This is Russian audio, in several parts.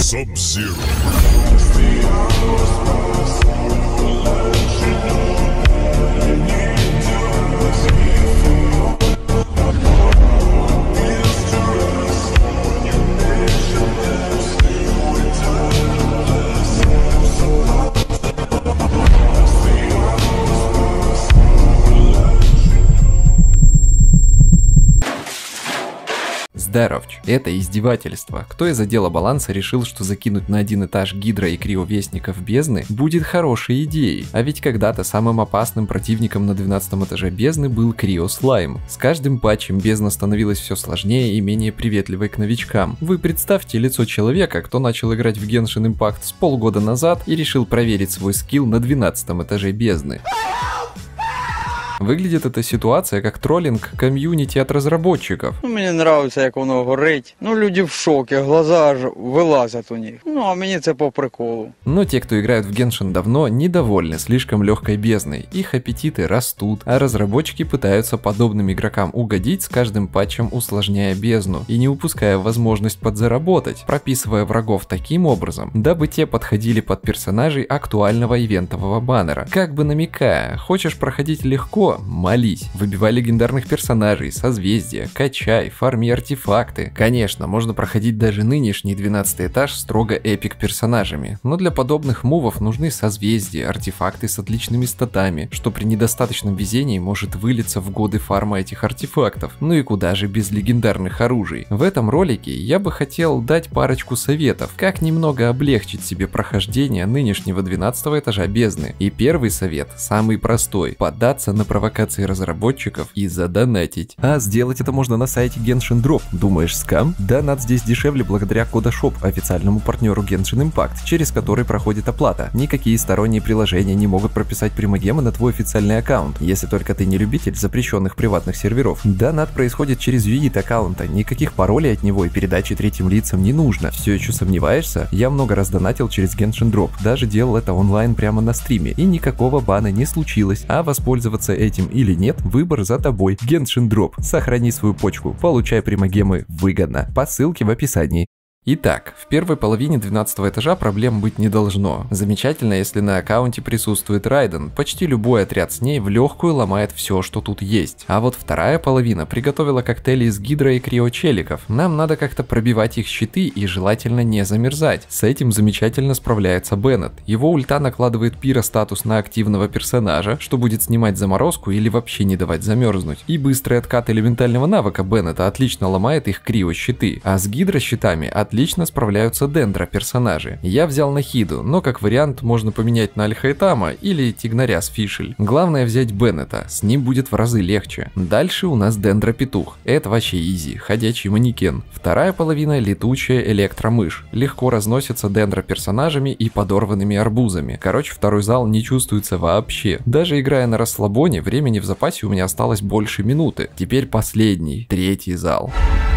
Sub-Zero. Здоровч. Это издевательство. Кто из отдела баланса решил, что закинуть на один этаж Гидра и Криовестников бездны будет хорошей идеей? А ведь когда-то самым опасным противником на 12 этаже бездны был Криослайм. С каждым патчем бездна становилась все сложнее и менее приветливой к новичкам. Вы представьте лицо человека, кто начал играть в Genshin Impact с полгода назад и решил проверить свой скилл на 12 этаже бездны. Выглядит эта ситуация как троллинг комьюнити от разработчиков. Мені подобається, як воно горить. Люди в шокі, глаза аж вилазять у них. А мені це по приколу. Но те, кто играют в Genshin давно, недовольны слишком легкой бездной. Их аппетиты растут, а разработчики пытаются подобным игрокам угодить, с каждым патчем усложняя бездну и не упуская возможность подзаработать, прописывая врагов таким образом, дабы те подходили под персонажей актуального ивентового баннера. Как бы намекая, хочешь проходить легко? Молись. Выбивай легендарных персонажей, созвездия, качай, фарми артефакты. Конечно, можно проходить даже нынешний 12 этаж строго эпик персонажами, но для подобных мувов нужны созвездия, артефакты с отличными статами, что при недостаточном везении может вылиться в годы фарма этих артефактов. Ну и куда же без легендарных оружий. В этом ролике я бы хотел дать парочку советов, как немного облегчить себе прохождение нынешнего 12 этажа бездны. И первый совет, самый простой, поддаться на провокации разработчиков и задонатить. А сделать это можно на сайте Genshin Drop. Думаешь, скам? Донат здесь дешевле благодаря CodaShop, официальному партнеру Genshin Impact, через который проходит оплата. Никакие сторонние приложения не могут прописать примагемы на твой официальный аккаунт, если только ты не любитель запрещенных приватных серверов. Донат происходит через UID аккаунта, никаких паролей от него и передачи третьим лицам не нужно. Все еще сомневаешься? Я много раз донатил через Genshin Drop, даже делал это онлайн прямо на стриме, и никакого бана не случилось, а воспользоваться этим или нет, выбор за тобой. Genshin Drop. Сохрани свою почку, получай примагемы выгодно. По ссылке в описании. Итак, в первой половине 12 этажа проблем быть не должно. Замечательно, если на аккаунте присутствует Райден, почти любой отряд с ней в легкую ломает все, что тут есть. А вот вторая половина приготовила коктейли из Гидра и Криочеликов. Нам надо как-то пробивать их щиты и желательно не замерзать. С этим замечательно справляется Беннет. Его ульта накладывает пиро-статус на активного персонажа, что будет снимать заморозку или вообще не давать замерзнуть. И быстрый откат элементального навыка Беннета отлично ломает их Крио-щиты, а с Гидро-щитами отлично справляются Дендро персонажи. Я взял Нахиду, но как вариант можно поменять на Альхайтама или Тигнаря с Фишель. Главное взять Беннета, с ним будет в разы легче. Дальше у нас Дендро Петух. Это вообще изи, ходячий манекен. Вторая половина летучая электромышь. Легко разносится Дендро персонажами и подорванными арбузами. Короче, второй зал не чувствуется вообще. Даже играя на расслабоне, времени в запасе у меня осталось больше минуты. Теперь последний, третий зал.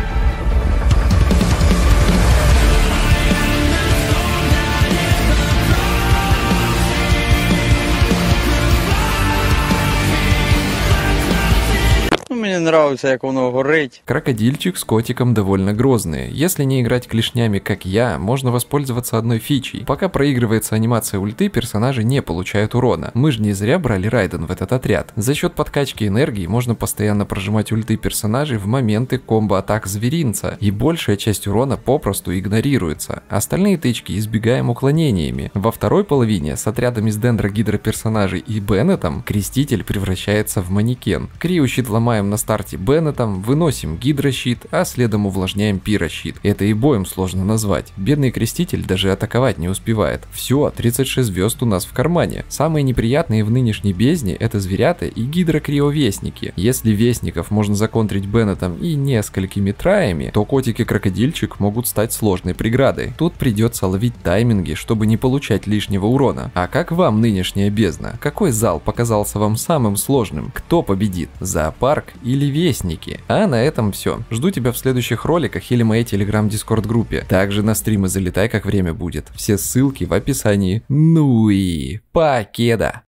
Мені подобається, як воно горить. Крокодильчик с котиком довольно грозные. Если не играть клешнями, как я, можно воспользоваться одной фичей. Пока проигрывается анимация ульты, персонажи не получают урона. Мы же не зря брали Райден в этот отряд. За счет подкачки энергии можно постоянно прожимать ульты персонажей в моменты комбо-атак зверинца, и большая часть урона попросту игнорируется. Остальные тычки избегаем уклонениями. Во второй половине с отрядами с Дендро-Гидро персонажей и Беннетом Креститель превращается в манекен. Крио-щит ломаем на старте Беннетом, выносим Гидрощит, а следом увлажняем Пирощит. Это и боем сложно назвать. Бедный Креститель даже атаковать не успевает. Все, 36 звезд у нас в кармане. Самые неприятные в нынешней бездне это зверята и Гидро-Крио-вестники. Если вестников можно законтрить Беннетом и несколькими траями, то котик и крокодильчик могут стать сложной преградой. Тут придется ловить тайминги, чтобы не получать лишнего урона. А как вам нынешняя бездна? Какой зал показался вам самым сложным? Кто победит? Зоопарк или Вестники? А на этом все. Жду тебя в следующих роликах или моей телеграм-дискорд группе. Также на стримы залетай, как время будет. Все ссылки в описании. Ну и покеда!